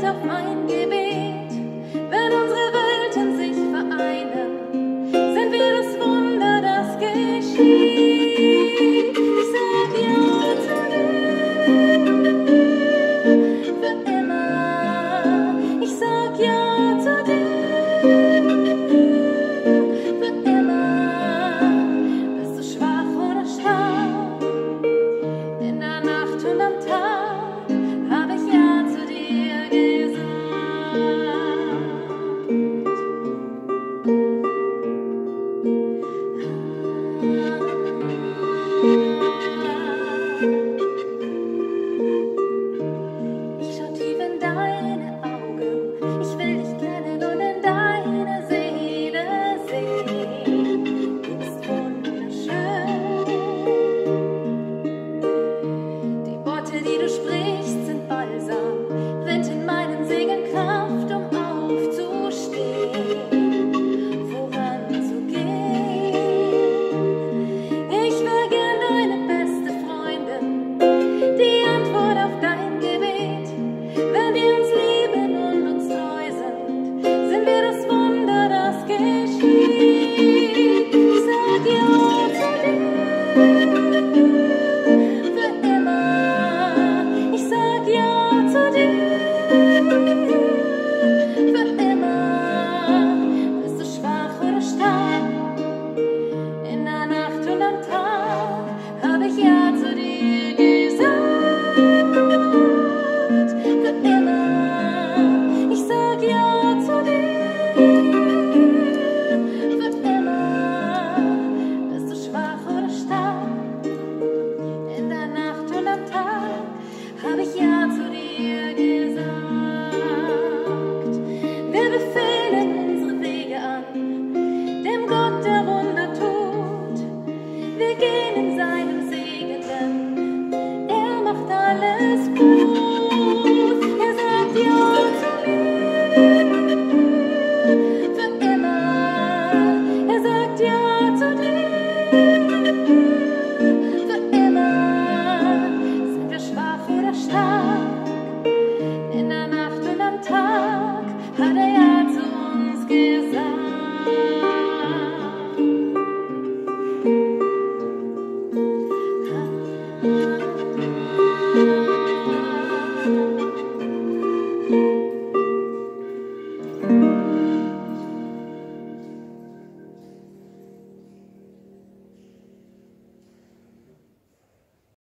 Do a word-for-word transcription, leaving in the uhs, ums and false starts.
auf mein Gebet. Wenn unsere Welten sich vereinen, sind wir das Wunder, das geschieht. Ich sag ja zu dir, für immer. Ich sag ja zu dir, für immer. Bist du schwach oder stark? In der Nacht und am Tag hab ich ja zu dir Ich schau tief in deine Augen, ich will dich kennen und in deine Seele sehen. Du bist wunderschön. Die Worte, die du sprichst, sind Balsam, Wind in meinen Segeln Kraft, um aufzustehen, voranzugehen. Ich wär gern deine beste Freundin, die Antwort auf dein Gebet. Wenn wir uns lieben und uns treu sind, sind wir das Wunder, das geschieht. Ich sag ja zu dir, für immer. Ich sag ja zu dir, für immer. Bist du schwach oder stark? In der Nacht und am Tag hab ich ja zu dir gesagt. Für immer. Ich sag ja zu dir, für immer. Bist du schwach oder stark? In der Nacht und am Tag hab ich ja zu dir gesagt. Wir befehlen unsere Wege an, dem Gott, der Wunder tut. Wir gehen in seinem Segen, denn er macht alles gut. Er sagt ja zu mir, für immer. Er sagt ja zu dir, für immer. Sind wir schwach oder stark? In der Nacht und am Tag hat er ja zu uns gesagt.